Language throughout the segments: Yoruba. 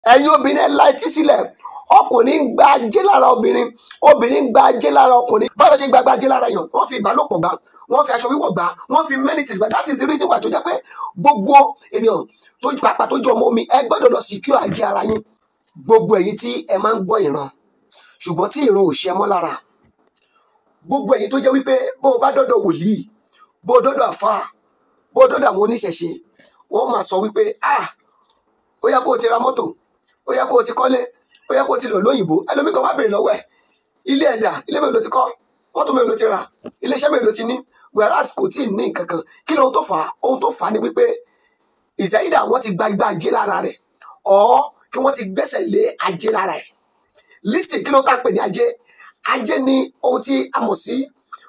ẹ̀yin obìnrin ẹ la etí sílẹ̀. Ọkùnrin ń gba ajé lára obìnrin, obìnrin ń gba ajé lára ọkùnrin. Báwo ṣe gba ajé lára yàn? Wọ́n fi ìbálòpọ̀ gbà, wọ́n fi aṣọ wíwọ̀ gbà, wọ́n fi many things gbà. That is the reason why tó jẹ́ pé gbogbo ènìyàn tó pàápàá tó jẹ́ ọmọ omi ẹ gbọ́dọ̀ lọ secure ajé ara yín. Gbogbo ẹ̀yin tí ẹ máa ń gbọ́ ìran ṣùgbọ́n tí ìran ò ṣẹ mọ́ lára. Gbogbo ẹ̀yin tó jẹ́ wípé bó o bá dọ́dọ̀ wòlíì, bó o dọ́dọ̀ àfáà, bó o dọ́dọ̀ àwọn oníṣẹ̀ṣe, wọ́n máa sọ wípé ó yẹ kó o ti ra mọ́tò, ó yẹ kó o ti kọ́lé, ó yẹ kó o ti lọ lóyìnbó. Ẹlòmíì kan wá béèrè lọ́wọ́ ẹ̀, ilé ẹ̀dà, ilé mélòó ló ti kọ́, mọ́tò mélòó ló ti rà, iléeṣẹ́ mélòó ló ti ní, whereas kò tí ì ní nǹkan kan. Kí lóhun tó fà á? Ohun tó fà á ni wípé ìsẹ́yìdà wọ́n ti gba igbá ajé lára rẹ̀ ọ̀ kí wọ́n ti gbẹ́sẹ̀ lé ajé lára ẹ̀. Listen, kí ló tá à ń pè ní ajé? Ajé ni ohun tí a mọ̀ sí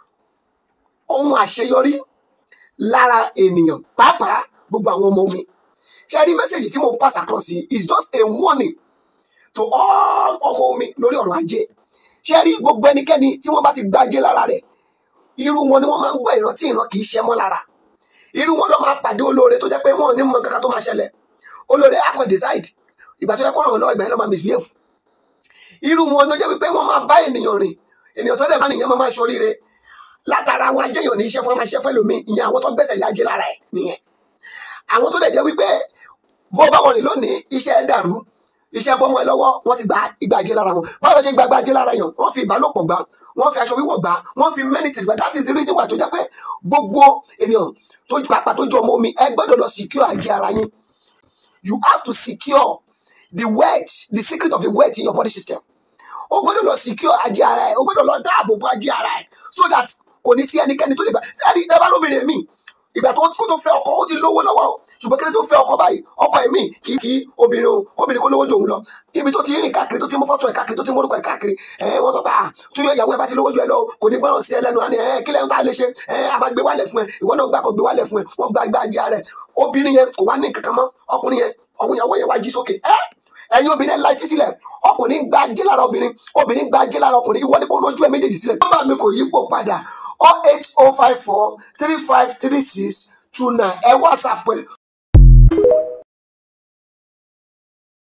ohun àṣeyọrí lára ènìyàn, pàápàá gbogbo àwọn ọmọ mi. Ṣé rí mẹ́sẹ̀jì tí mo pass across yìí is just a warning to all ọmọ mi lórí ọ̀rọ̀ ajé. Ṣé rí gbogbo ẹnikẹ́ni tí wọ́n bá ti gba ajé lára rẹ̀, irú wọn ni wọ́n máa ń gbọ́ ìran tí ìran kì í ṣẹ mọ́ lára. Irú wọn ló máa pàdé olóore tó jẹ́ pé wọ́n ò ní mọ kankan tó máa ṣẹlẹ̀. Olóore á kàn decide ìgbà tó yẹ kó ràn wọ́n lọ́wọ́, ìgbà yẹn ló máa misbehave. Irú wọn ló jẹ́ wípé wọ́n máa bá ènìyàn rìn, ènìyàn tó dẹ̀ bá nìyẹn máa ṣoríire. Látara àwọn ajéyàn ní iṣẹ́ fún ọmọ iṣẹ́ fẹ́ lómi, ìyẹn àwọn tó gbẹ́sẹ̀ lé ajé lára ẹ̀ nìyẹn. Àwọn tó dẹ̀ jẹ́ wípé bó bá wọn rìn lónìí, iṣẹ́ dàrú, iṣẹ́ bọ́mọ ẹ lọ́wọ́, wọ́n ti gba igbá ajé lára wọn. Báwo ṣe gba ajé lára yàn? Wọ́n fi ìbálòpọ̀ gbà, wọ́n fi aṣọ wíwọ̀ gbà, wọ́n fi many things gbà. That is the reason why tó jẹ́ pé gbogbo ènìyàn tó pàápàá tó jẹ́ ọmọ omi ẹ gbọ́dọ̀ lọ secure ajé ara yín. You have to secure the wealth, the secret of the wealth in your body system. O gbọ́dọ̀ lọ secure ajé ara ẹ, o gbọ́dọ̀ lọ dáàbò bo ajé ara ẹ so that kò ní sí ẹnikẹ́ni tó lè bá. Ẹ bá lóbìnrin mi ìgbà tó tó fẹ́ ọkọ ó ti lówó lọ́wọ́, ṣùgbọ́n kí ló tó fẹ́ ọkọ báyìí? Ọkọ ẹ̀mí kì obìnrin o, kóbìnrin kó lówó jù òun lọ. Ibi tó ti rìn káàkiri, tó ti mú fọ́tò ẹ̀ káàkiri, tó ti mú orúkọ ẹ̀ káàkiri, wọ́n sọ pé tí ìyàwó ẹ̀ bá ti lówó jù ẹ lọ kò ní gbọ́ràn sí ẹ lẹ́nu. Àní kí lẹ́yìn tá a lè ṣe, a máa gbé wálẹ̀ fún ẹ, ìwọ náà gbà kó gbé wálẹ̀ fún ẹ. Wọ́n gba igbá ajé rẹ̀. Obìnrin yẹn kò wá ní nǹkan kan mọ́, ọkùnrin yẹn ọ̀hún ìyàwó yẹn wá jí sókè. Ẹ̀yin obìnrin ẹ la etí sílẹ̀. Ọkùnrin ń gba ajé lára obìnrin, obìnrin ń gba ajé lára ọkùnrin. Ìwọ ni kò lójú ẹ méjèèjì sílẹ̀. Nọ́mbà mi kò yípo padà 08054353629. Ẹ WhatsApp ẹ